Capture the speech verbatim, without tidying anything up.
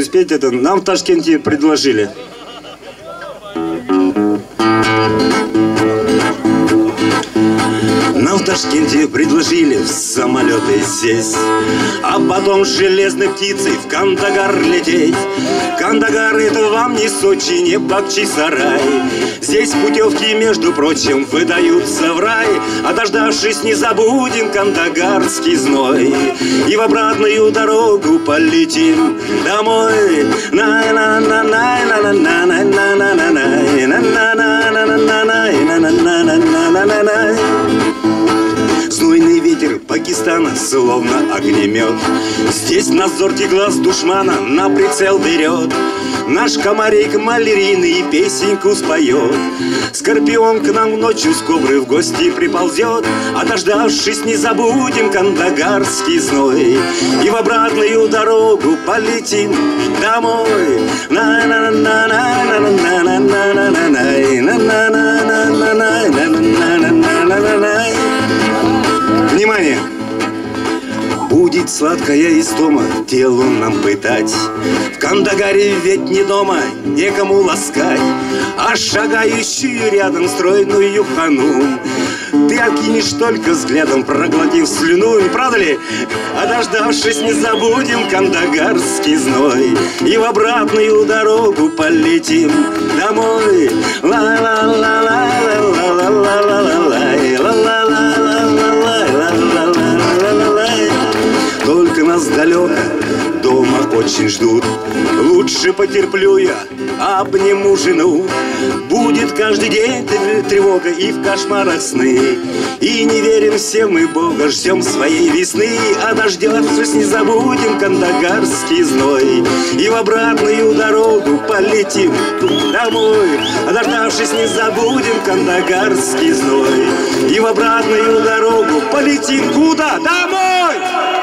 спеть это. Нам в Ташкенте предложили. Нам в Ташкенте предложили в самолеты сесть, а потом с железной птицей в Кандагар лететь. Кандагар — это вам не Сочи, не Бахчисарай. Здесь путевки, между прочим, выдаются в рай. А дождавшись, не забудем кандагарский зной, и в обратную дорогу полетим домой. Знойный ветер Пакистана словно огнемет. Здесь нас зоркий глаз душмана на прицел берет. Наш комарик малярийный песенку споет. Скорпион к нам ночью с кобры в гости приползет. А дождавшись, не забудем кандагарский зной, и в обратную дорогу полетим домой. Внимание! Будет сладкая истома телу нам пытать. В Кандагаре ведь не дома, некому ласкать, а шагающую рядом стройную ханум ты окинешь только взглядом, проглотив слюну, не правда ли? А дождавшись, не забудем кандагарский зной, и в обратную дорогу полетим домой. Только нас далеко дома очень ждут. Лучше потерплю я, обниму жену. Будет каждый день тревога и в кошмарах сны. И не верим все мы Бога, ждем своей весны. А дождавшись, не забудем кандагарский зной, и в обратную дорогу полетим домой. А дождавшись, не забудем кандагарский зной, и в обратную дорогу полетим куда? Домой!